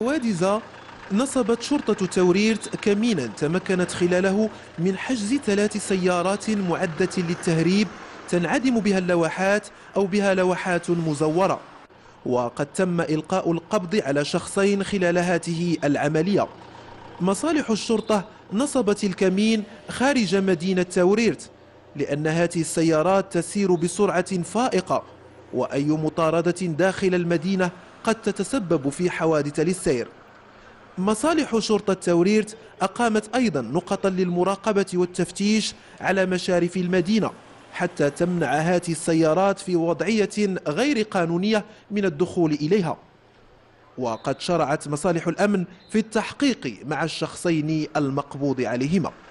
وادزة نصبت شرطة توريرت كمينا تمكنت خلاله من حجز 3 سيارات معدة للتهريب تنعدم بها اللوحات أو بها لوحات مزورة، وقد تم إلقاء القبض على شخصين خلال هذه العملية. مصالح الشرطة نصبت الكمين خارج مدينة توريرت لأن هذه السيارات تسير بسرعة فائقة، وأي مطاردة داخل المدينة قد تتسبب في حوادث للسير. مصالح شرطة توريرت أقامت أيضا نقطا للمراقبة والتفتيش على مشارف المدينة حتى تمنع هذه السيارات في وضعية غير قانونية من الدخول إليها. وقد شرعت مصالح الأمن في التحقيق مع الشخصين المقبوض عليهما.